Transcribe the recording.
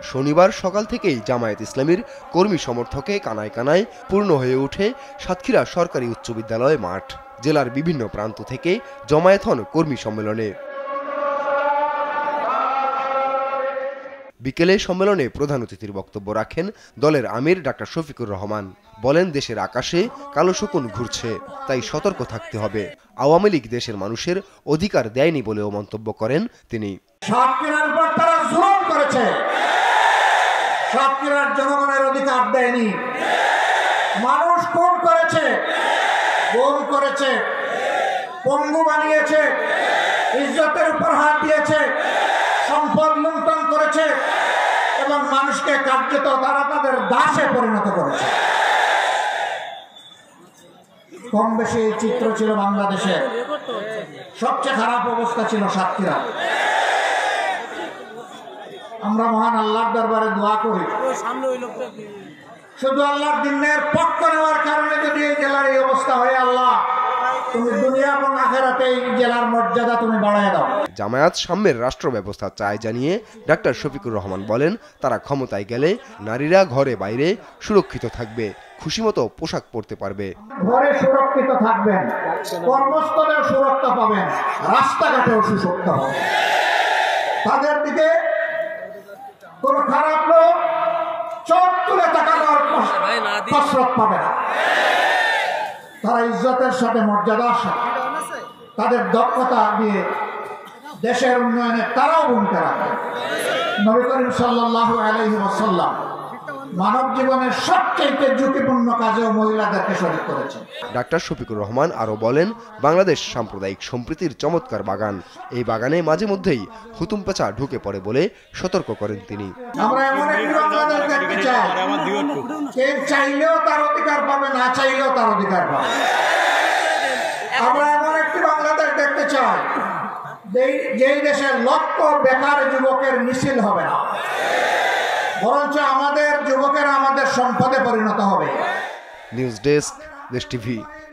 শনিবার সকাল থেকেই জামায়াত ইসলামীর কর্মী সমর্থকে কানায় কানায় পূর্ণ হয়ে ওঠে সাতক্ষীরা সরকারি উচ্চ বিদ্যালয় মাঠ। জেলার বিভিন্ন প্রান্ত থেকে জমায়েত হন কর্মী সম্মেলনে। বিকেলে সম্মেলনে প্রধান অতিথির বক্তব্য রাখেন দলের আমির ডাক্তার শফিকুর রহমান। বলেন, দেশের আকাশে কালো শকুন ঘুরছে, তাই সতর্ক থাকতে হবে। আওয়ামী লীগ দেশের মানুষের অধিকার দেয়নি বলেও মন্তব্য করেন তিনি। সাতক্ষীরার উপর তারা জুলুম করেছে, সাতক্ষীরার জনগণের অধিকার দেয়নি। মানুষ খুন করেছে, গুম করেছে, পঙ্গু বানিয়েছে, ইজ্জতের উপর হাত দিয়েছে, সম্পদ লুণ্ঠন করেছে এবং মানুষকে কার্যত তারা তাদের দাসে পরিণত করেছে। কম বেশি এই চিত্র ছিল বাংলাদেশে। সবচেয়ে খারাপ অবস্থা ছিল সাতক্ষীরা। আমরা মহান আল্লাহর দরবারে দোয়া করি, শুধু আল্লাহর দ্বীনের পক্ষ নেওয়ার কারণে যদি এই জেলার এই অবস্থা হয়, আল্লাহ তুমি দুনিয়া এবং আখিরাতে এই জেলার মর্যাদা তুমি বাড়ায় দাও। জামায়াত সাম্যের রাষ্ট্র ব্যবস্থা চায় জানিয়ে ডাক্তার শফিকুর রহমান বলেন, তারা ক্ষমতায় গেলে নারীরা ঘরে বাইরে সুরক্ষিত থাকবে, খুশিমতো পোশাক পরতে পারবে। ঘরে সুরক্ষিত থাকবেন, কর্মস্থলেও সুরক্ষা পাবেন, রাস্তাঘাটেও সুরক্ষা পাবেন। তাদের দিকে কোন খারাপ লোক চোখ তুলে তাকানোর কসরত পাবে না। তারা ইজ্জতের সাথে, মর্যাদার সাথে, তাদের দক্ষতা দিয়ে দেশের উন্নয়নে তারাও ভূমিকা রাখে। নবী করিম সাল্লাল্লাহু আলাইহি ওয়াসাল্লাম মানব জীবনের সবচেয়ে ঝুঁকিপূর্ণ কাজেও মহিলাদেরকে শরীক করেছেন। ডাক্তার শফিকুর রহমান আরও বলেন, বাংলাদেশ সাম্প্রদায়িক সম্প্রীতির চমৎকার বাগান। এই বাগানে মাঝে মধ্যেই হুতুম পেঁচা ঢুকে পড়ে বলে সতর্ক করেন তিনি। আমরা এমন একটি বাংলাদেশ দেখতে চাই, কেউ চাইলেও তার অধিকার পাবে, না চাইলেও তার অধিকার পাবে। আমরা এমন একটি বাংলাদেশ দেখতে চাই যেই দেশের লক্ষ বেকার যুবকের মিছিল হবে না, বরঞ্চ আমাদের যুবকেরা আমাদের সম্পদে পরিণত হবে। News desk, Desh TV.